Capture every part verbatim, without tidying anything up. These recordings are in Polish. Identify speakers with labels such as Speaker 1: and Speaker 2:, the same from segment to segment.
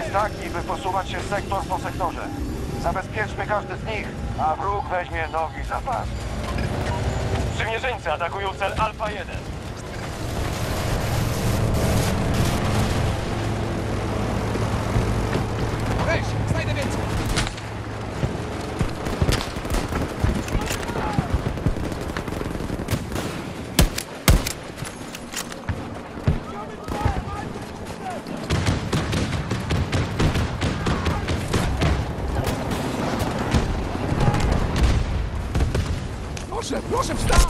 Speaker 1: jest taki, by posuwać się sektor po sektorze. Zabezpieczmy każdy z nich, a wróg weźmie nogi za pas.
Speaker 2: Sprzymierzeńcy atakują cel Alfa jeden.
Speaker 3: Weź, znajdę więcej. Proszę, proszę wstać!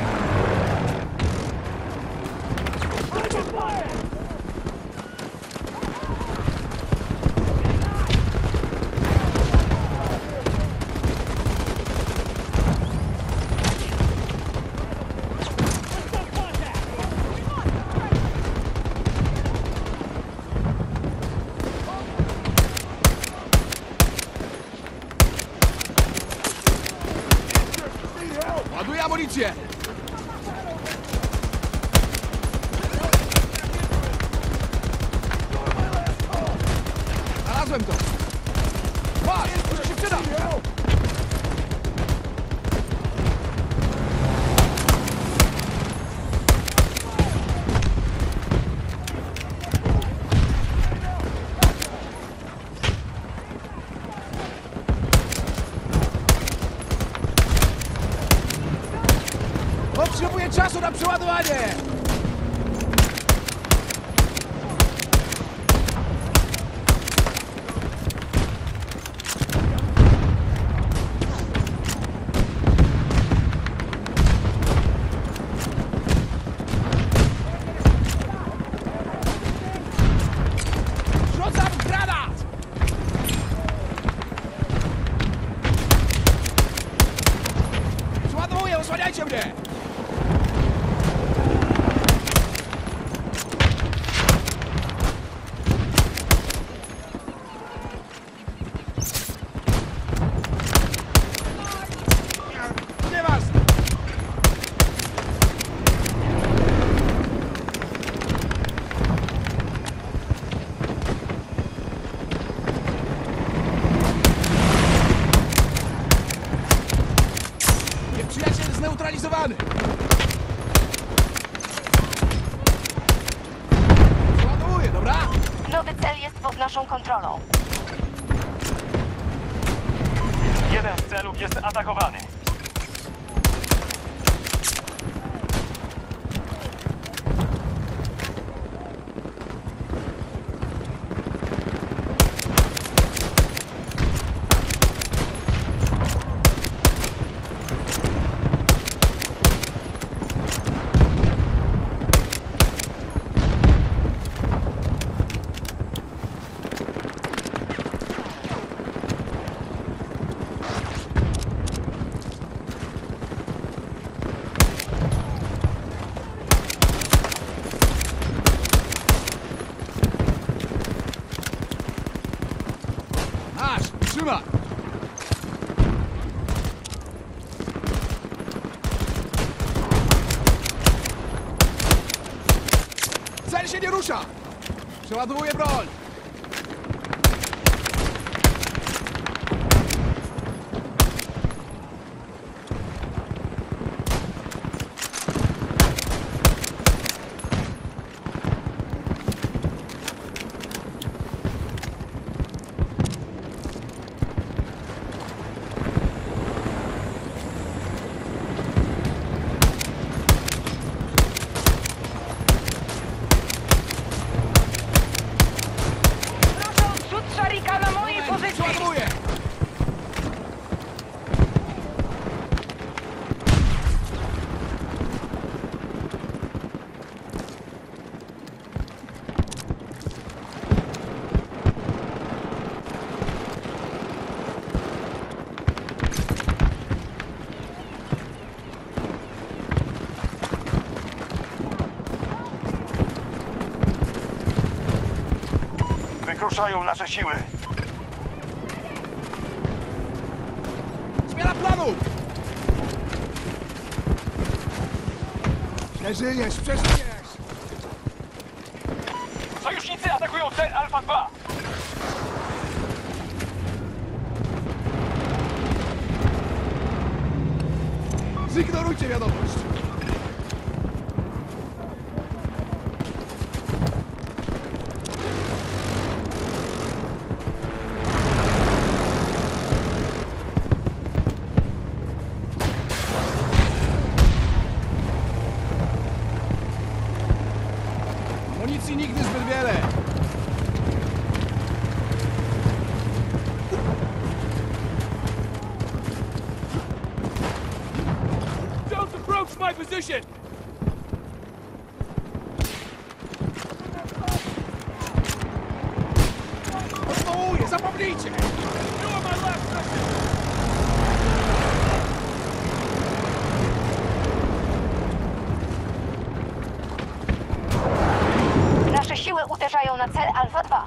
Speaker 3: Ładuję amunicję! Znalazłem to! Patrz, może się przyda! Potrzebuję czasu na przeładowanie! Rzucam granat! Przeładowuję, osłaniajcie mnie! Nieważne! Nieprzyjaciel zneutralizowany! Ładuję, dobra?
Speaker 4: Nowy cel jest pod naszą kontrolą.
Speaker 2: Jeden z celów jest atakowany.
Speaker 3: Masz, trzymaj! Cel się nie rusza! Przeładowuję broń!
Speaker 4: Rzut szarika na mojej pozycji!
Speaker 3: Przeładowuję!
Speaker 1: Wykruszają nasze siły.
Speaker 3: Zmiana planu! Przeżyjesz, przeżyjesz!
Speaker 2: Sojusznicy atakują cel Alfa dwa.
Speaker 3: Zignorujcie wiadomość! Amunicji nigdy zbyt wiele!
Speaker 5: Don't approach my position!
Speaker 3: Odwołuję, zapomnijcie!
Speaker 5: You are my last mission!
Speaker 4: Nasze siły uderzają na cel Alfa dwa.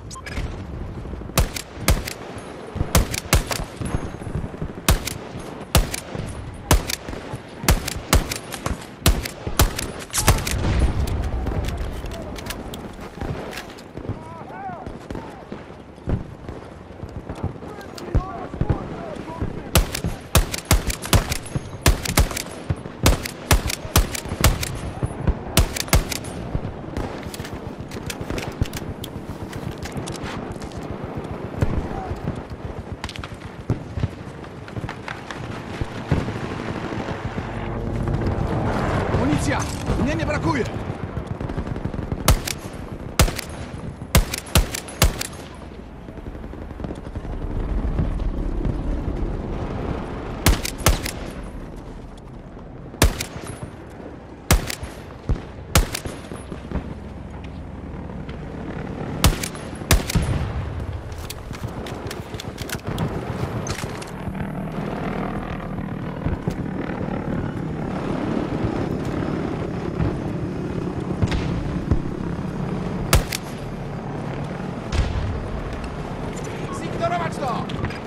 Speaker 3: Amunicja! Mnie nie brakuje! Zignorować to!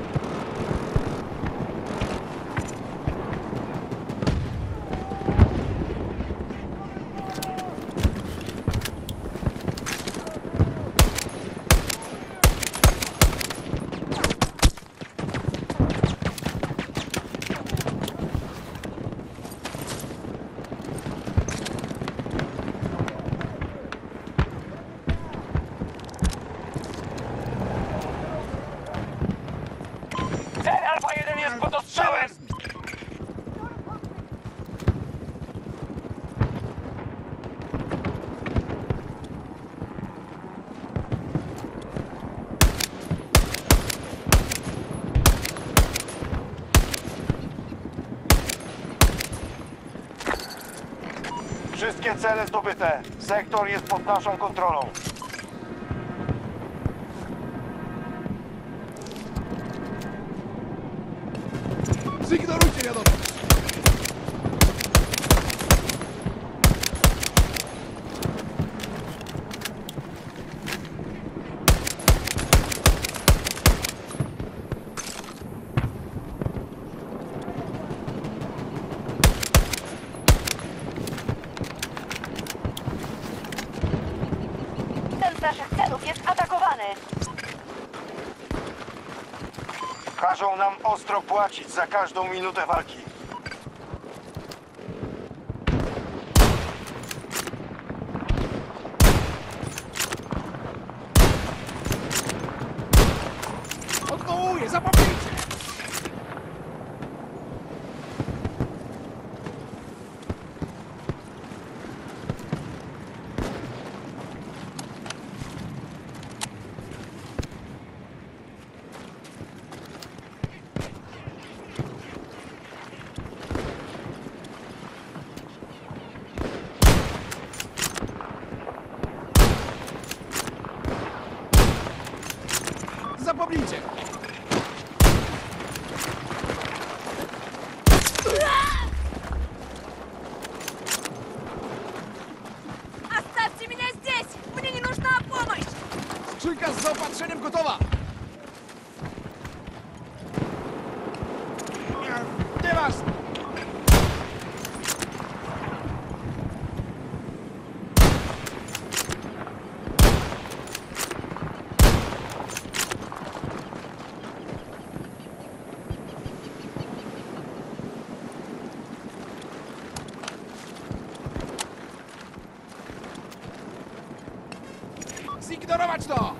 Speaker 2: Cel Alfa jeden jest pod ostrzałem!
Speaker 1: Wszystkie cele zdobyte. Sektor jest pod naszą kontrolą.
Speaker 3: Zignorujcie wiadomość!
Speaker 4: Ten z naszych celów jest atakowany.
Speaker 1: Każą nam ostro płacić za każdą minutę walki.
Speaker 3: Odwołuję, zapomnijcie! Zapomnijcie!
Speaker 6: Оставьте меня здесь! Мне не нужна помощь!
Speaker 3: Skrzynka z zaopatrzeniem gotowa! Nieważne! Zignorować to!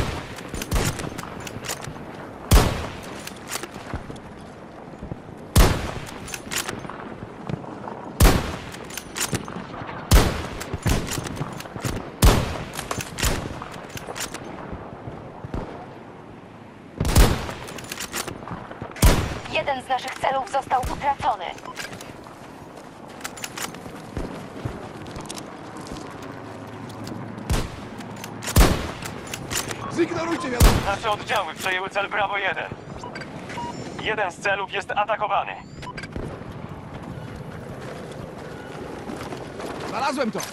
Speaker 4: Jeden z naszych celów został utracony.
Speaker 3: Zignorujcie wiadomość!
Speaker 2: Nasze oddziały przejęły cel Bravo jeden. Jeden z celów jest atakowany.
Speaker 3: Znalazłem to!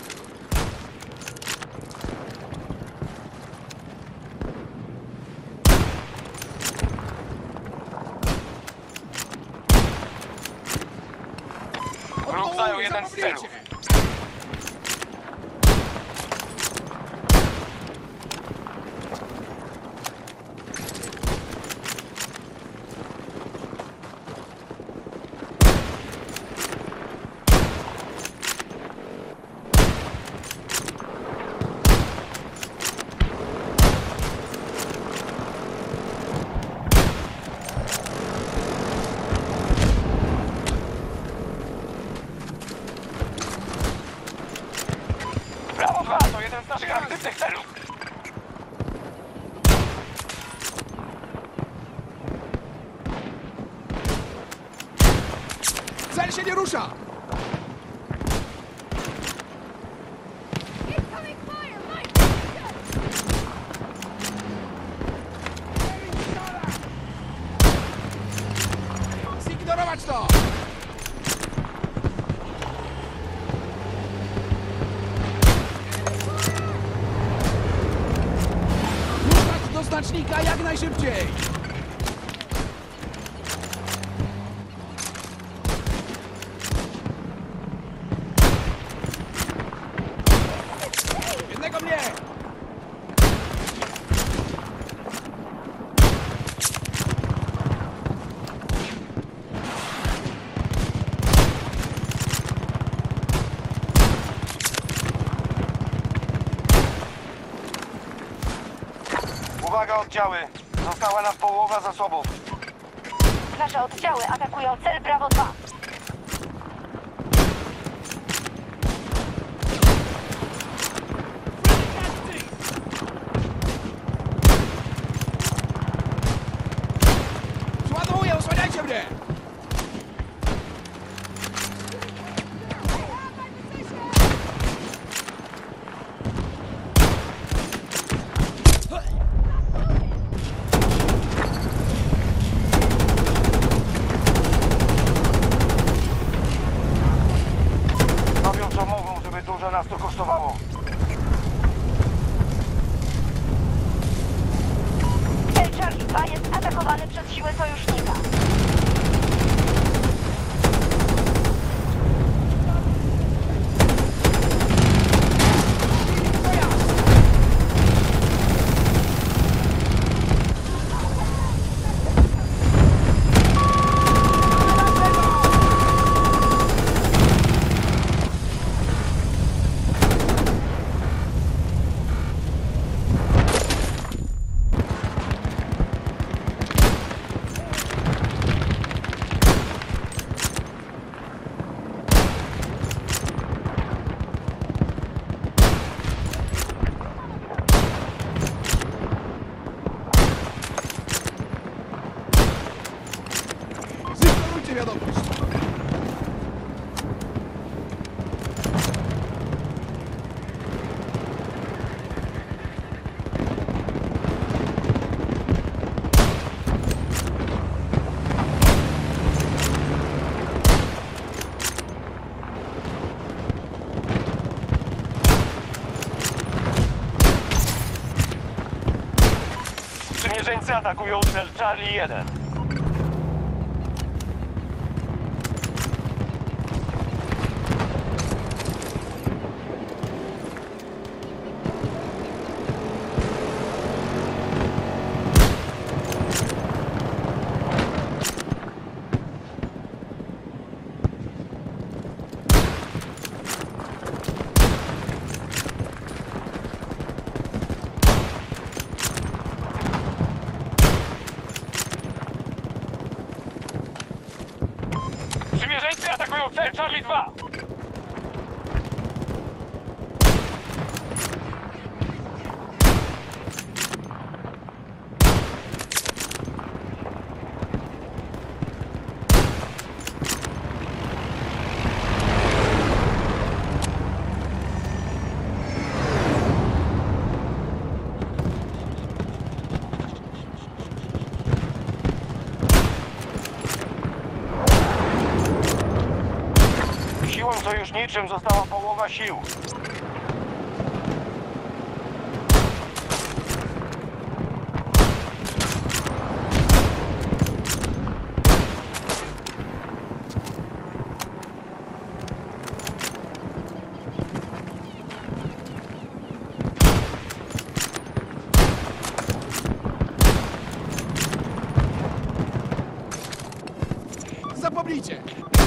Speaker 2: Wróg zajął jeden z celów. Bravo dwa to jeden z naszych aktywnych celów.
Speaker 3: Cel się nie rusza!
Speaker 6: Incoming fire! Mike!
Speaker 3: Zignorować to! Ruszać do znacznika jak najszybciej! Jednego mnie!
Speaker 1: Uwaga oddziały! Została nas połowa zasobów.
Speaker 4: Nasze oddziały atakują cel Bravo dwa.
Speaker 3: Przeładowuję, osłaniajcie mnie!
Speaker 1: Robią co mogą, żeby dużo nas to kosztowało.
Speaker 4: Cel Charlie dwa jest atakowany przez siłę sojusznika.
Speaker 3: Zignorujcie wiadomość!
Speaker 2: Sprzymierzeńcy atakują cel Charlie jeden. To cel Charlie dwa!
Speaker 1: Siłom sojuszniczym została połowa sił.
Speaker 3: Zapomnijcie!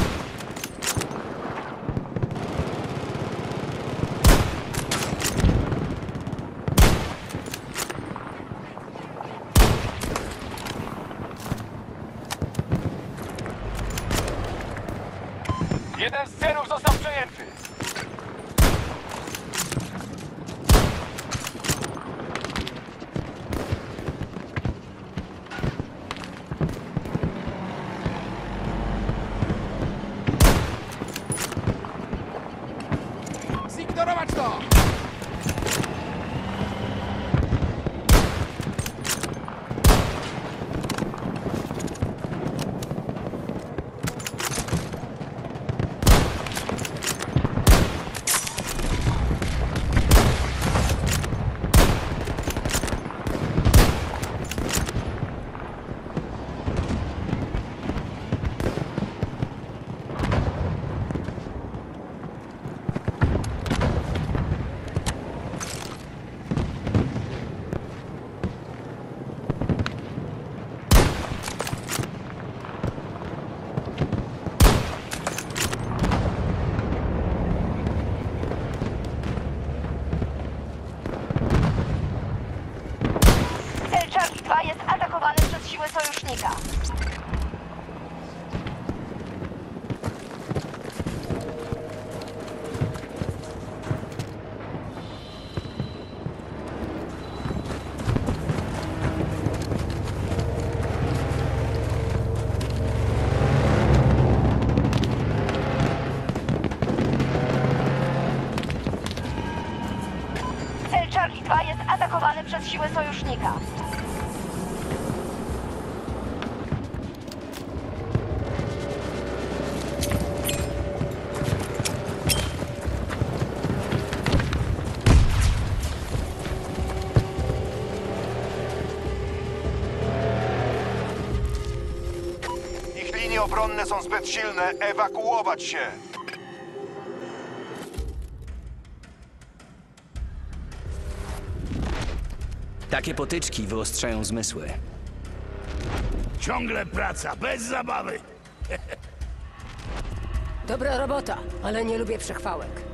Speaker 2: Jeden z celów został przejęty!
Speaker 3: Zignorować to!
Speaker 4: Cel Charlie dwa jest atakowany przez siły sojusznika. Cel Charlie dwa jest atakowany przez siły sojusznika.
Speaker 1: Ich linie obronne są zbyt silne. Ewakuować się!
Speaker 7: Takie potyczki wyostrzają zmysły.
Speaker 8: Ciągle praca, bez zabawy.
Speaker 9: Dobra robota, ale nie lubię przechwałek.